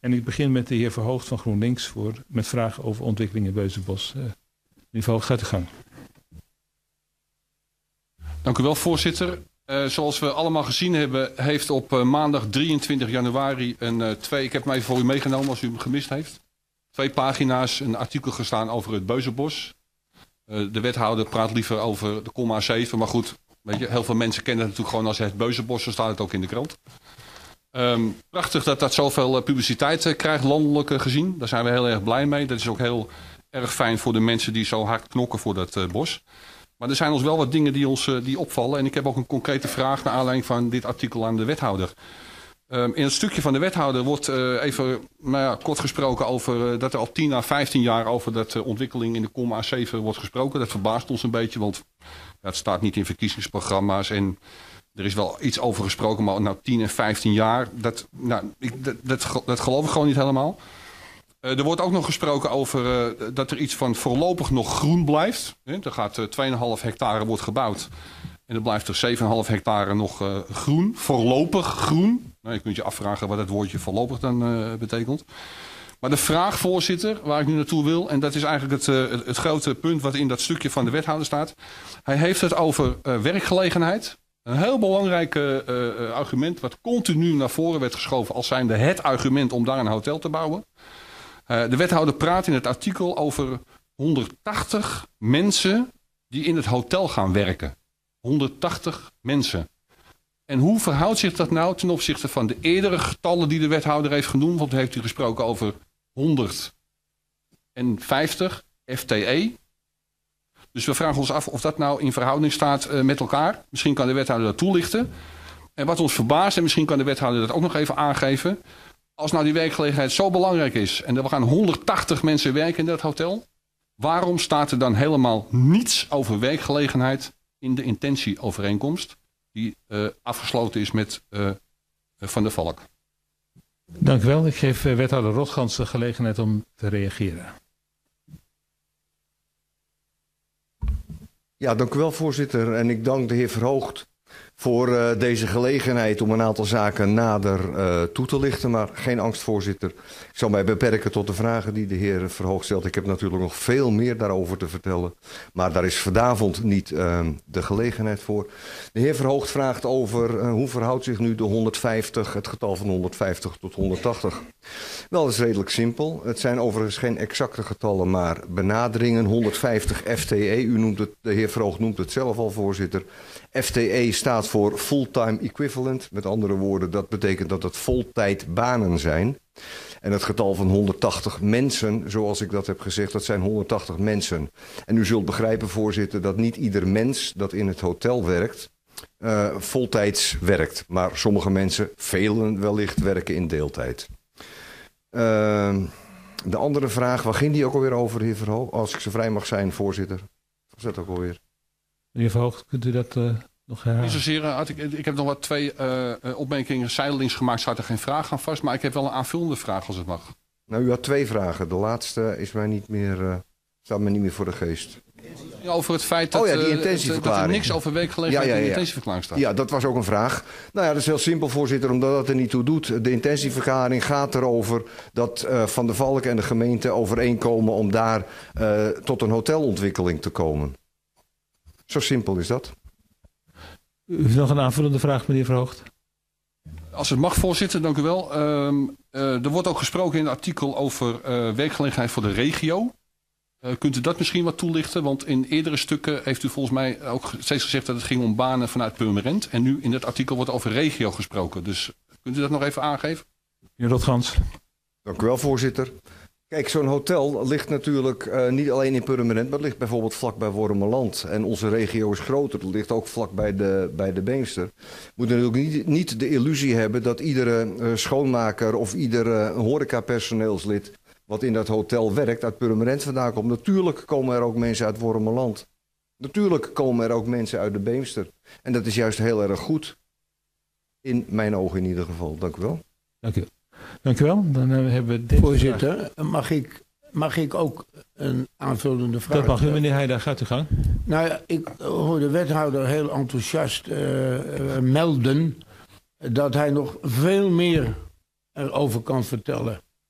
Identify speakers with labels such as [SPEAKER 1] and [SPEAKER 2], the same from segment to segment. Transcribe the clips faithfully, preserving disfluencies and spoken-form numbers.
[SPEAKER 1] En ik begin met de heer Verhoogd van GroenLinks voor, met vragen over ontwikkeling in Beusdenbosch. Uh, meneer Verhoogd, gaat u gang.
[SPEAKER 2] Dank u wel, voorzitter. Uh, zoals we allemaal gezien hebben, heeft op uh, maandag drieëntwintig januari een uh, twee, ik heb hem even voor u meegenomen als u hem gemist heeft, twee pagina's een artikel gestaan over het Beusdenbosch. Uh, de wethouder praat liever over de komma zeven, maar goed, weet je, heel veel mensen kennen het natuurlijk gewoon als het Beusdenbosch, zo staat het ook in de krant. Um, prachtig dat dat zoveel uh, publiciteit uh, krijgt, landelijk uh, gezien. Daar zijn we heel erg blij mee. Dat is ook heel erg fijn voor de mensen die zo hard knokken voor dat uh, bos. Maar er zijn ons wel wat dingen die ons uh, die opvallen. En ik heb ook een concrete vraag naar aanleiding van dit artikel aan de wethouder. Um, in het stukje van de wethouder wordt uh, even nou ja, kort gesproken over uh, dat er al tien à vijftien jaar over dat uh, ontwikkeling in de komma zeven wordt gesproken. Dat verbaast ons een beetje, want ja, het staat niet in verkiezingsprogramma's en er is wel iets over gesproken, maar nou tien en vijftien jaar, dat, nou, ik, dat, dat, dat geloof ik gewoon niet helemaal. Uh, er wordt ook nog gesproken over uh, dat er iets van voorlopig nog groen blijft. He, er gaat uh, twee komma vijf hectare wordt gebouwd. En er blijft er zeven komma vijf hectare nog uh, groen. Voorlopig groen. Nou, je kunt je afvragen wat het woordje voorlopig dan uh, betekent. Maar de vraag, voorzitter, waar ik nu naartoe wil, en dat is eigenlijk het, uh, het, het grote punt wat in dat stukje van de wethouder staat. Hij heeft het over uh, werkgelegenheid. Een heel belangrijk uh, uh, argument wat continu naar voren werd geschoven als zijnde het argument om daar een hotel te bouwen. Uh, de wethouder praat in het artikel over honderdtachtig mensen die in het hotel gaan werken. honderdtachtig mensen. En hoe verhoudt zich dat nou ten opzichte van de eerdere getallen die de wethouder heeft genoemd? Want heeft u gesproken over honderdvijftig F T E. Dus we vragen ons af of dat nou in verhouding staat uh, met elkaar. Misschien kan de wethouder dat toelichten. En wat ons verbaast, en misschien kan de wethouder dat ook nog even aangeven. Als nou die werkgelegenheid zo belangrijk is en er gaan honderdtachtig mensen werken in dat hotel. Waarom staat er dan helemaal niets over werkgelegenheid in de intentieovereenkomst die uh, afgesloten is met uh, Van der Valk?
[SPEAKER 1] Dank u wel. Ik geef uh, wethouder Rotgans de gelegenheid om te reageren.
[SPEAKER 3] Ja, dank u wel, voorzitter. En ik dank de heer Verhoogd voor uh, deze gelegenheid om een aantal zaken nader uh, toe te lichten. Maar geen angst, voorzitter. Ik zal mij beperken tot de vragen die de heer Verhoogd stelt. Ik heb natuurlijk nog veel meer daarover te vertellen. Maar daar is vanavond niet uh, de gelegenheid voor. De heer Verhoogd vraagt over uh, hoe verhoudt zich nu de honderdvijftig, het getal van honderdvijftig tot honderdtachtig. Wel, dat is redelijk simpel. Het zijn overigens geen exacte getallen, maar benaderingen. honderdvijftig F T E, u noemt het, de heer Verhoogd noemt het zelf al, voorzitter. F T E staat voor fulltime equivalent. Met andere woorden, dat betekent dat het voltijdbanen zijn. En het getal van honderdtachtig mensen, zoals ik dat heb gezegd, dat zijn honderdtachtig mensen. En u zult begrijpen, voorzitter, dat niet ieder mens dat in het hotel werkt, uh, voltijds werkt. Maar sommige mensen, velen wellicht, werken in deeltijd. Uh, de andere vraag, waar ging die ook alweer over, heer Verhoogd? Als ik zo vrij mag zijn, voorzitter. Was dat ook alweer?
[SPEAKER 1] Meneer Verhoogd, kunt u dat uh, nog herhalen?
[SPEAKER 2] Niet zozeer, uh, ik, ik heb nog wat twee uh, opmerkingen zijdelings gemaakt. Staat er geen vraag aan vast, maar ik heb wel een aanvullende vraag als het mag.
[SPEAKER 3] Nou, u had twee vragen. De laatste is mij niet meer, uh, staat me niet meer voor de geest.
[SPEAKER 2] Ja, over het feit dat,
[SPEAKER 3] oh ja, die
[SPEAKER 2] uh, dat er niks over werkgelegenheid ja, ja, ja. in de intentieverklaring staat.
[SPEAKER 3] Ja, dat was ook een vraag. Nou ja, dat is heel simpel, voorzitter, omdat dat er niet toe doet. De intentieverklaring gaat erover dat uh, Van der Valk en de gemeente overeenkomen om daar uh, tot een hotelontwikkeling te komen. Zo simpel is dat.
[SPEAKER 1] U heeft nog een aanvullende vraag, meneer Verhoogd?
[SPEAKER 2] Als het mag, voorzitter, dank u wel. Um, uh, er wordt ook gesproken in het artikel over uh, werkgelegenheid voor de regio. Uh, kunt u dat misschien wat toelichten? Want in eerdere stukken heeft u volgens mij ook steeds gezegd dat het ging om banen vanuit Purmerend. En nu in dit artikel wordt over regio gesproken. Dus kunt u dat nog even aangeven?
[SPEAKER 1] Meneer Rotgans.
[SPEAKER 3] Dank u wel, voorzitter. Kijk, zo'n hotel ligt natuurlijk uh, niet alleen in Purmerend, maar het ligt bijvoorbeeld vlak bij Wormerland. En onze regio is groter, het ligt ook vlak bij de, bij de Beemster. We moeten natuurlijk niet, niet de illusie hebben dat iedere uh, schoonmaker of iedere horecapersoneelslid wat in dat hotel werkt uit Purmerend vandaan komt. Natuurlijk komen er ook mensen uit Wormerland. Natuurlijk komen er ook mensen uit de Beemster. En dat is juist heel erg goed. In mijn ogen in ieder geval. Dank u wel.
[SPEAKER 1] Dank u. Dank u wel. Dan uh, hebben we dit
[SPEAKER 4] Voorzitter, mag ik, mag ik ook een aanvullende vraag?
[SPEAKER 1] Dat mag u, meneer Heijden. Gaat u gang.
[SPEAKER 4] Nou ja, ik hoor de wethouder heel enthousiast uh, uh, melden dat hij nog veel meer erover kan vertellen.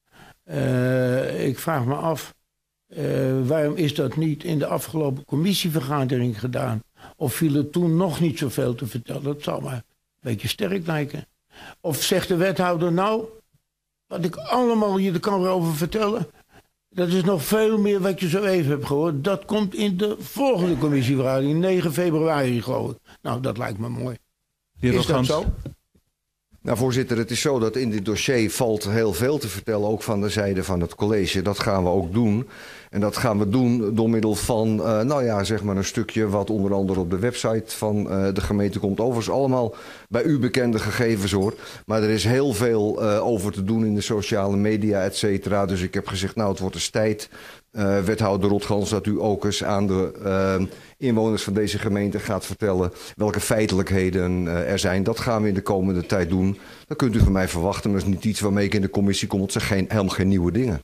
[SPEAKER 4] Uh, ik vraag me af, uh, waarom is dat niet in de afgelopen commissievergadering gedaan? Of viel er toen nog niet zoveel te vertellen? Dat zou me een beetje sterk lijken. Of zegt de wethouder, nou, wat ik allemaal hier de Kamer over vertellen, dat is nog veel meer wat je zo even hebt gehoord. Dat komt in de volgende commissievergadering, negen februari geloof ik. Nou, dat lijkt me mooi. Is dat zo?
[SPEAKER 3] Nou, voorzitter, het is zo dat in dit dossier valt heel veel te vertellen, ook van de zijde van het college. Dat gaan we ook doen. En dat gaan we doen door middel van, uh, nou ja, zeg maar een stukje wat onder andere op de website van uh, de gemeente komt. Overigens allemaal bij u bekende gegevens hoor. Maar er is heel veel uh, over te doen in de sociale media, et cetera. Dus ik heb gezegd, nou, het wordt eens tijd, uh, wethouder Rotgans, dat u ook eens aan de uh, inwoners van deze gemeente gaat vertellen welke feitelijkheden uh, er zijn. Dat gaan we in de komende tijd doen. Dat kunt u van mij verwachten, maar dat is niet iets waarmee ik in de commissie kom. Het zijn geen, helemaal geen nieuwe dingen.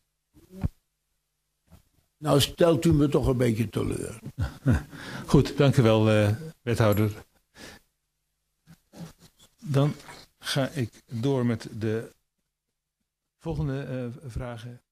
[SPEAKER 4] Nou stelt u me toch een beetje teleur.
[SPEAKER 1] Goed, dank u wel, uh, wethouder. Dan ga ik door met de volgende uh, vragen.